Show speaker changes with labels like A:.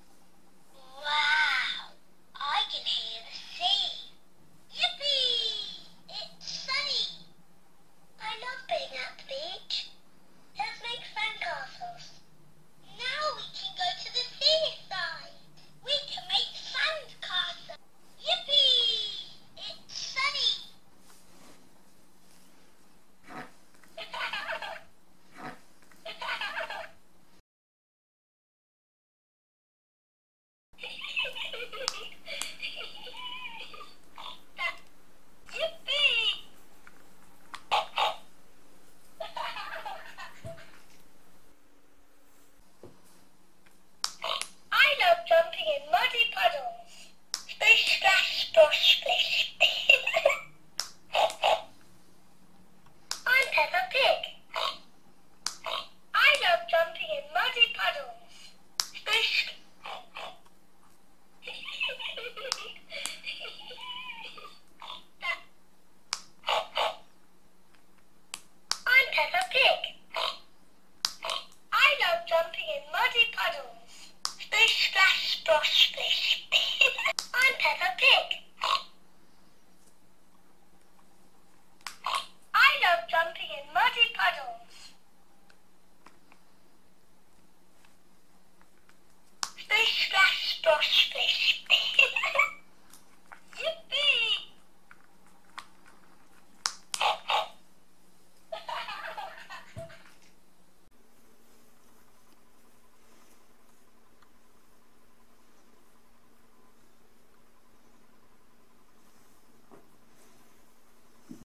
A: Wow! I can hear the sea. Yippee! It's sunny. I love being at the beach. Let's make sandcastles. Now we can go to the seaside. We can make sandcastles. Yippee! It's sunny. Jumping in muddy puddles. Splish, splash, splosh, splish. I'm Peppa Pig. I love jumping in muddy puddles. Splish. I'm Peppa Pig. I love jumping in muddy puddles. Splish, splash, splosh, splish. I'm Peppa Pig. I love jumping in muddy puddles.